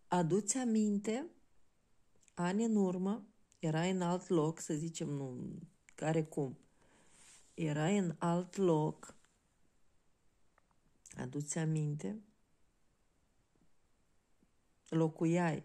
Adu-ți aminte, ani în urmă, erai în alt loc, să zicem, nu, care cum, erai în alt loc, adu-ți aminte, locuiai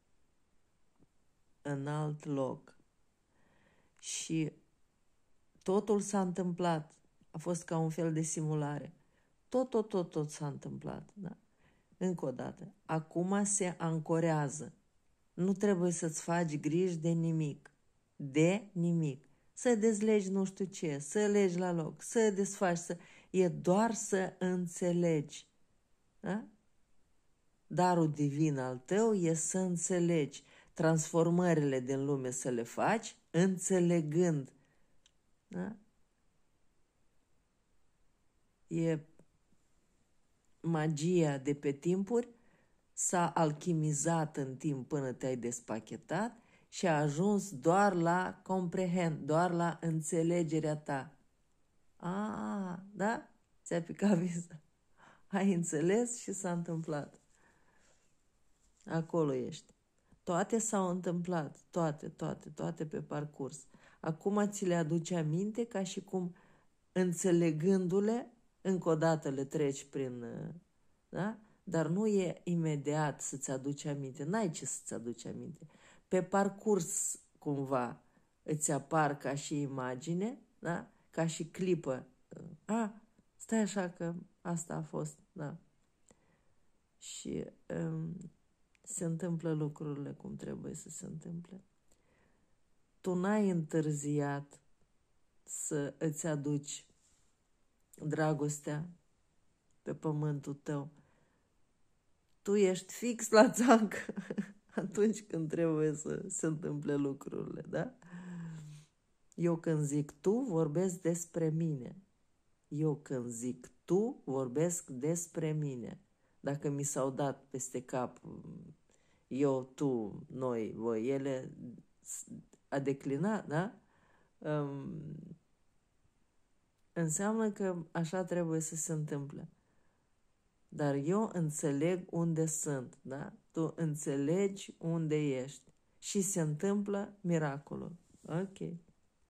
în alt loc și totul s-a întâmplat, a fost ca un fel de simulare. Tot s-a întâmplat, da? Încă o dată, acum se ancorează. Nu trebuie să-ți faci griji de nimic. De nimic. Să dezlegi nu știu ce, să legi la loc, să desfaci, e doar să înțelegi. Da? Darul divin al tău e să înțelegi. Transformările din lume să le faci înțelegând. Da? E magia de pe timpuri, s-a alchimizat în timp până te-ai despachetat și a ajuns doar la doar la înțelegerea ta. Da? Ți-a picat visa. Ai înțeles și s-a întâmplat. Acolo ești. Toate s-au întâmplat, toate pe parcurs. Acum ți le aduce aminte ca și cum înțelegându-le, încă o dată le treci prin... Da? Dar nu e imediat să-ți aduci aminte. N-ai ce să-ți aduci aminte. Pe parcurs, cumva, îți apar ca și imagine, da? Ca și clipă. Stai așa că asta a fost, da. Și se întâmplă lucrurile cum trebuie să se întâmple. Tu n-ai întârziat să îți aduci dragostea pe pământul tău. Tu ești fix la țancă atunci când trebuie să se întâmple lucrurile, da? Eu când zic tu, vorbesc despre mine. Eu când zic tu, vorbesc despre mine. Dacă mi s-au dat peste cap eu, tu, noi, voi, ele, a declinat, da? Înseamnă că așa trebuie să se întâmple. Dar eu înțeleg unde sunt, da? Tu înțelegi unde ești și se întâmplă miracolul. Ok.